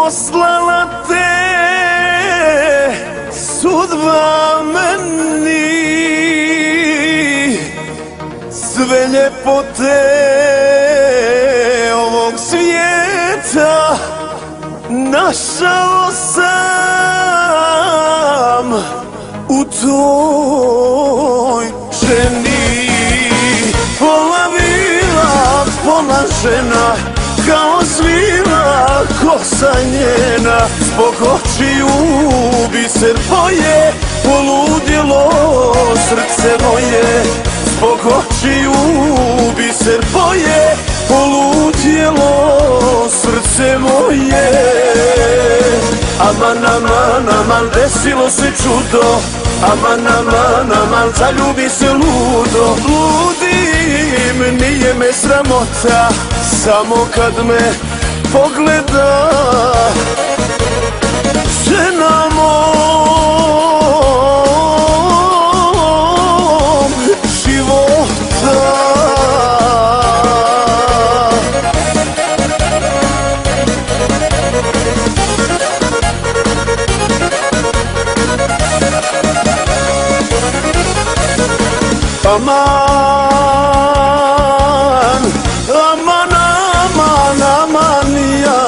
Poslala te sudba meni, sve ljepote ovog svijeta našao sam u toj ženi. Pola bila, pola žena, kao svila kosa njena. Zbog očiju biser boje, poludjelo srce moje. Zbog očiju biser boje, poludjelo srce moje. Aman, aman, aman, desilo se čudo. Aman, aman, aman, zaljubi se ludo. Ludim, nije me sramota, samo kad me pogleda žena mog života. Aman, aman, aman, aman ja,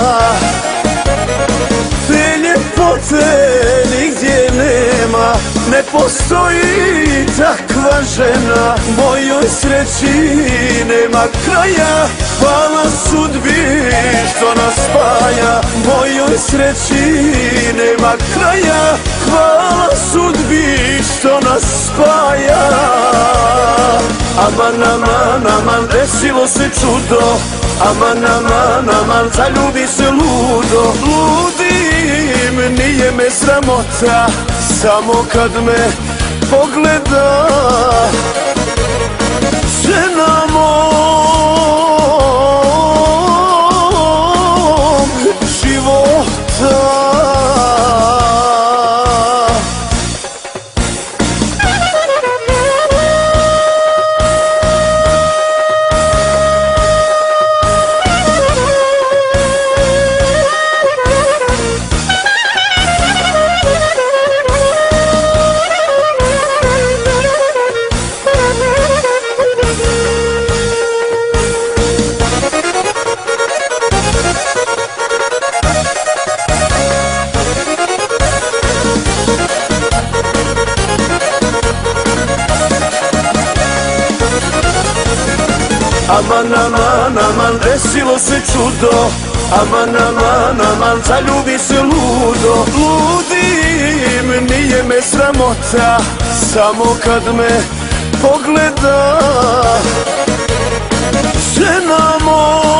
te ljepote nigdje nema. Ne postoji takva žena, mojoj sreći nema kraja. Hvala sudbi što nas spaja, mojoj sreći nema kraja. Hvala sudbi što nas spaja. Aman, aman, aman, desilo se čudo. Aman, aman, aman, zaljubi se ludo. Ludim, nije me sramota, samo kad me pogleda žena mog života. Aman, aman, aman, desilo se čudo. Aman, aman, aman, zaljubi se ludo. Ludim, nije me sramota, samo kad me pogleda žena mog